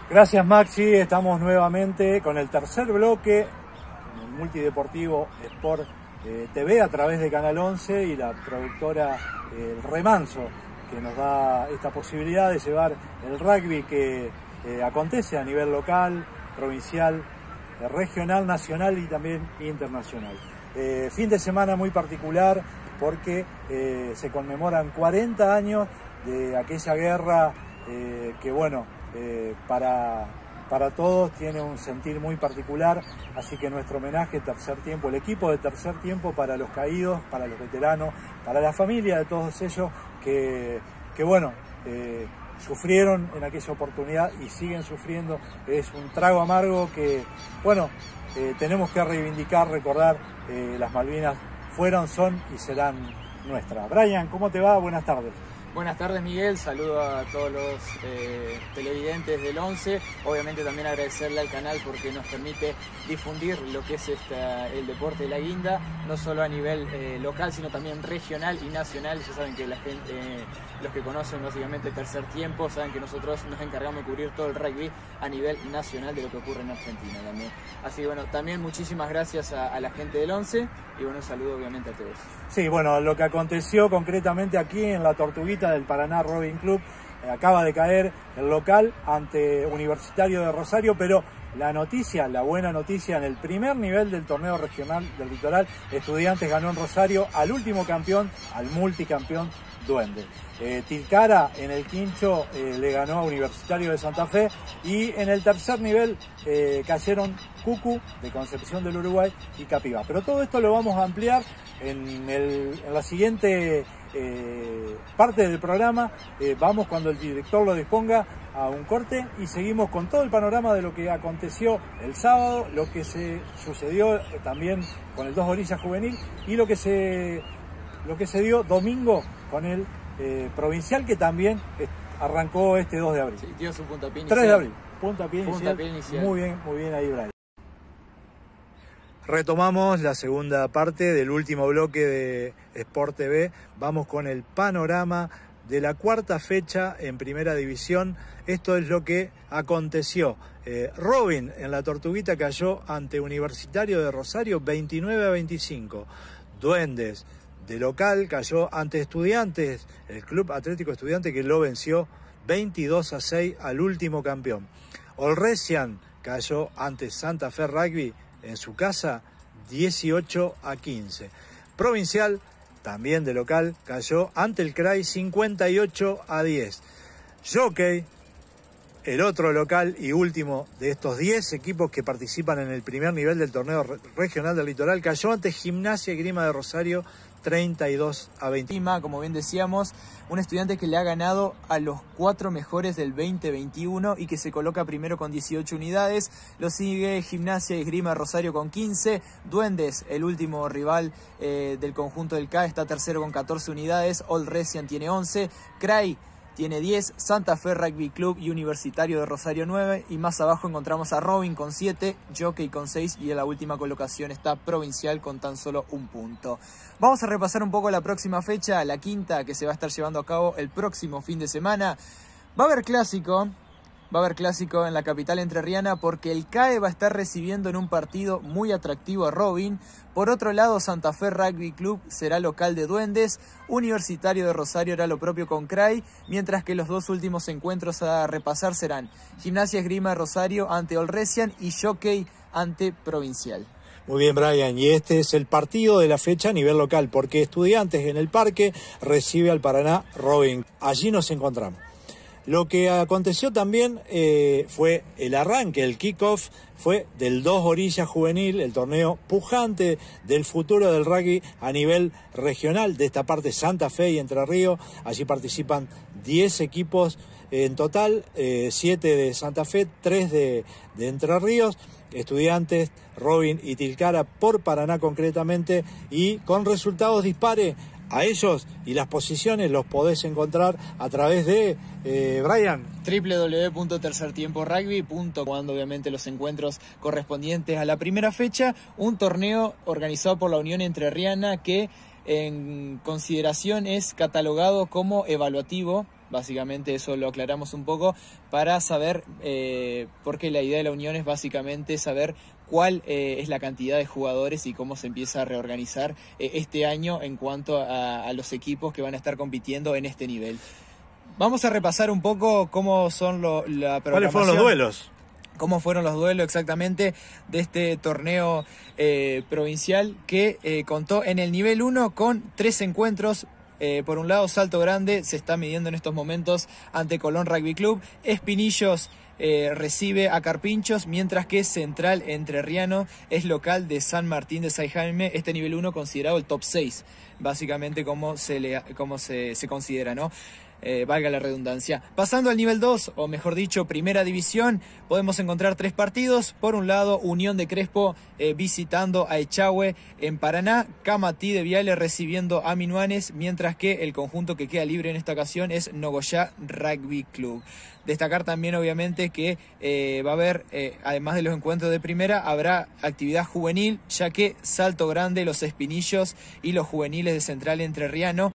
Gracias Maxi, estamos nuevamente con el tercer bloque en el Multideportivo Sport TV a través de Canal 11 y la productora El Remanso, que nos da esta posibilidad de llevar el rugby que acontece a nivel local, provincial, regional, nacional y también internacional. Fin de semana muy particular porque se conmemoran 40 años de aquella guerra que bueno, para todos tiene un sentir muy particular, así que nuestro homenaje Tercer Tiempo, el equipo de Tercer Tiempo, para los caídos, para los veteranos, para la familia de todos ellos que bueno, sufrieron en aquella oportunidad y siguen sufriendo. Es un trago amargo que bueno, tenemos que reivindicar, recordar. Las Malvinas fueron, son y serán nuestras. Brian, ¿cómo te va? Buenas tardes. Buenas tardes, Miguel, saludo a todos los televidentes del 11, obviamente también agradecerle al canal porque nos permite difundir lo que es el deporte de la guinda, no solo a nivel local, sino también regional y nacional. Ya saben que la gente, los que conocen básicamente Tercer Tiempo, saben que nosotros nos encargamos de cubrir todo el rugby a nivel nacional de lo que ocurre en Argentina también. Así que bueno, también muchísimas gracias a la gente del 11 y bueno, un saludo obviamente a todos. Sí, bueno, lo que aconteció concretamente aquí en la Tortuguita del Paraná Rowing Club, acaba de caer el local ante Universitario de Rosario, pero la noticia, la buena noticia, en el primer nivel del torneo regional del Litoral, Estudiantes ganó en Rosario al último campeón, al multicampeón Duendes. Tilcara en el quincho le ganó a Universitario de Santa Fe y en el tercer nivel cayeron Cucu de Concepción del Uruguay y Capivá. Pero todo esto lo vamos a ampliar en la siguiente parte del programa. Vamos, cuando el director lo disponga, a un corte y seguimos con todo el panorama de lo que aconteció el sábado, lo que se sucedió también con el Dos Orillas Juvenil y lo que se dio domingo con el provincial, que también arrancó este 2 de abril. Sí, dio su puntapié inicial. 3 de abril, puntapié inicial. Muy bien ahí, Brian. Retomamos la segunda parte del último bloque de Sport TV. Vamos con el panorama de la cuarta fecha en Primera División. Esto es lo que aconteció. Robin en la Tortuguita cayó ante Universitario de Rosario 29-25. Duendes de local cayó ante Estudiantes, el Club Atlético Estudiante, que lo venció 22-6 al último campeón. Olresian cayó ante Santa Fe Rugby en su casa 18-15. Provincial, también de local, cayó ante el CRAI 58-10. Jockey, el otro local y último de estos 10 equipos que participan en el primer nivel del torneo regional del Litoral, cayó ante Gimnasia y Esgrima de Rosario 32-20. Como bien decíamos, un Estudiante que le ha ganado a los 4 mejores del 2021 y que se coloca primero con 18 unidades. Lo sigue Gimnasia y Esgrima Rosario con 15. Duendes, el último rival del conjunto del CA, está tercero con 14 unidades. Olresian tiene 11. CRAI tiene 10, Santa Fe Rugby Club y Universitario de Rosario 9, y más abajo encontramos a Robin con 7, Jockey con 6 y en la última colocación está Provincial con tan solo 1 punto. Vamos a repasar un poco la próxima fecha, la quinta, que se va a estar llevando a cabo el próximo fin de semana. Va a haber clásico en la capital entrerriana porque el CAE va a estar recibiendo en un partido muy atractivo a Robin. Por otro lado, Santa Fe Rugby Club será local de Duendes, Universitario de Rosario hará lo propio con CRAI, mientras que los dos últimos encuentros a repasar serán Gimnasia Esgrima Rosario ante Olresian y Jockey ante Provincial. Muy bien, Brian, y este es el partido de la fecha a nivel local, porque Estudiantes en el Parque recibe al Paraná Robin. Allí nos encontramos. Lo que aconteció también fue el arranque, el kickoff, fue del Dos Orillas Juvenil, el torneo pujante del futuro del rugby a nivel regional, de esta parte Santa Fe y Entre Ríos. Allí participan 10 equipos en total, 7 de Santa Fe, 3 de Entre Ríos, Estudiantes, Robin y Tilcara por Paraná concretamente, y con resultados dispares. A ellos y las posiciones los podés encontrar a través de Brian. www.tercertiemporugby.com, cuando obviamente los encuentros correspondientes a la primera fecha, un torneo organizado por la Unión Entrerriana que en consideración es catalogado como evaluativo Básicamente eso lo aclaramos un poco para saber, porque la idea de la unión es básicamente saber cuál es la cantidad de jugadores y cómo se empieza a reorganizar este año en cuanto a los equipos que van a estar compitiendo en este nivel. Vamos a repasar un poco cómo son la programación. ¿Cuáles fueron los duelos? Cómo fueron los duelos exactamente de este torneo provincial que contó en el nivel 1 con 3 encuentros. Por un lado, Salto Grande se está midiendo en estos momentos ante Colón Rugby Club. Espinillos recibe a Carpinchos, mientras que Central Entrerriano es local de San Martín de Say Jaime. Este nivel 1 considerado el top 6, básicamente como se considera, ¿no? Valga la redundancia. Pasando al nivel 2, o mejor dicho, primera división, podemos encontrar 3 partidos. Por un lado, Unión de Crespo visitando a Echagüe en Paraná, Camatí de Viale recibiendo a Minuanes, mientras que el conjunto que queda libre en esta ocasión es Nogoyá Rugby Club. Destacar también, obviamente, que va a haber, además de los encuentros de primera, habrá actividad juvenil, ya que Salto Grande, los Espinillos y los juveniles de Central Entrerriano